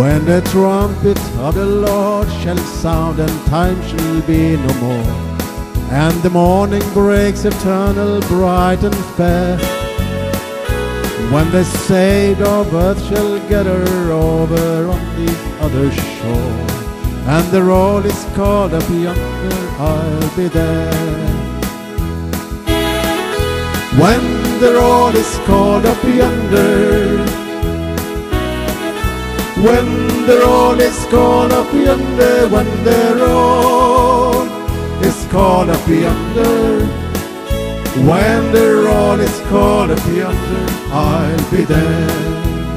When the trumpet of the Lord shall sound, and time shall be no more, and the morning breaks eternal, bright and fair, when the saved of earth shall gather over on the other shore, and the roll is called up yonder, I'll be there. When the roll is called up yonder, when the roll is called up yonder, when the roll is called up yonder, when the roll is called up yonder, I'll be there.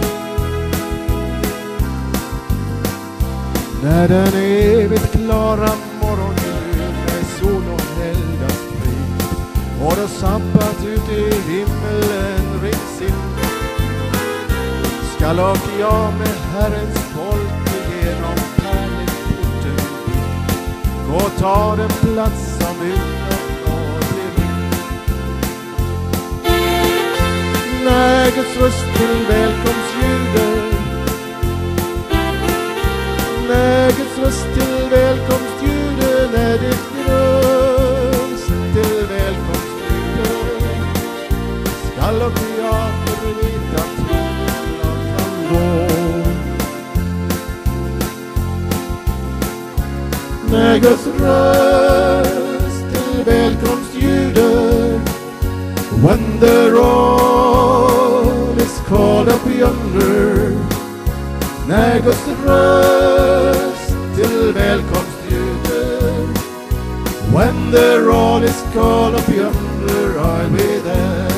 När den evigt klara morgonen med sol och eldas frid, och då sabbat ut i himmelen rings in, skall och jag med Herrens folk genom pärleporten gå och ta den plats som utanför blir min. När Guds röst till välkomstljudet, när Guds röst till välkomstljudet, när ditt röst till välkomstljudet, skall och jag förlita tron gå. När Guds röst till välkomstljudet, when the roll is called up yonder, när Guds röst till välkomstljudet, when the roll is called up yonder, I'll be there.